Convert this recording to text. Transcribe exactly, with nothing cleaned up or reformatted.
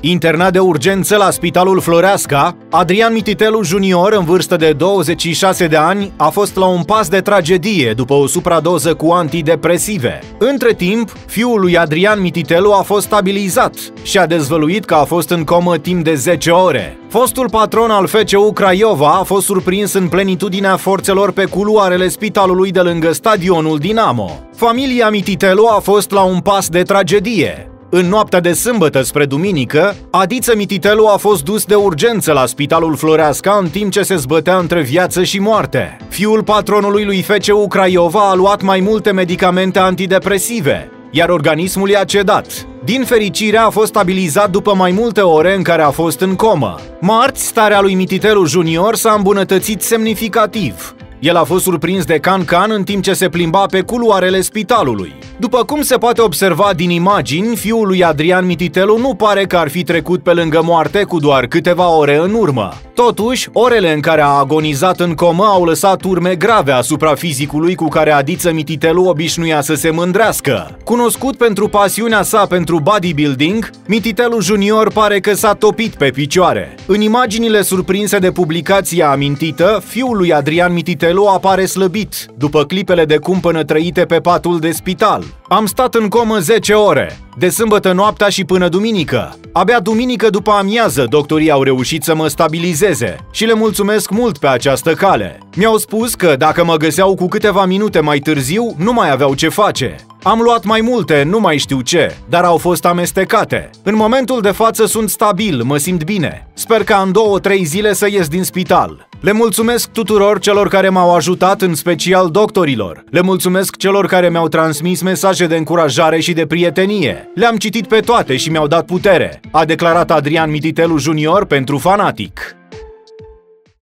Internat de urgență la Spitalul Floreasca, Adrian Mititelu junior, în vârstă de douăzeci și șase de ani, a fost la un pas de tragedie după o supradoză cu antidepresive. Între timp, fiul lui Adrian Mititelu a fost stabilizat și a dezvăluit că a fost în comă timp de zece ore. Fostul patron al F C U Craiova a fost surprins în plenitudinea forțelor pe culoarele spitalului de lângă stadionul Dinamo. Familia Mititelu a fost la un pas de tragedie. În noaptea de sâmbătă spre duminică, Adiță Mititelu a fost dus de urgență la Spitalul Floreasca în timp ce se zbătea între viață și moarte. Fiul patronului lui F C U Craiova a luat mai multe medicamente antidepresive, iar organismul i-a cedat. Din fericire, a fost stabilizat după mai multe ore în care a fost în comă. Marți, starea lui Mititelu junior s-a îmbunătățit semnificativ. El a fost surprins de can-can în timp ce se plimba pe culoarele spitalului. După cum se poate observa din imagini, fiul lui Adrian Mititelu nu pare că ar fi trecut pe lângă moarte cu doar câteva ore în urmă. Totuși, orele în care a agonizat în comă au lăsat urme grave asupra fizicului cu care Adiță Mititelu obișnuia să se mândrească. Cunoscut pentru pasiunea sa pentru bodybuilding, Mititelu junior pare că s-a topit pe picioare. În imaginile surprinse de publicația amintită, fiul lui Adrian Mititelu apare slăbit, după clipele de cumpănă trăite pe patul de spital. Am stat în comă zece ore, de sâmbătă noaptea și până duminică. Abia duminică după amiază doctorii au reușit să mă stabilizeze și le mulțumesc mult pe această cale. Mi-au spus că dacă mă găseau cu câteva minute mai târziu, nu mai aveau ce face. Am luat mai multe, nu mai știu ce, dar au fost amestecate. În momentul de față sunt stabil, mă simt bine. Sper ca în două-trei zile să ies din spital. Le mulțumesc tuturor celor care m-au ajutat, în special doctorilor. Le mulțumesc celor care mi-au transmis mesaje de încurajare și de prietenie. Le-am citit pe toate și mi-au dat putere, a declarat Adrian Mititelu junior pentru Fanatic.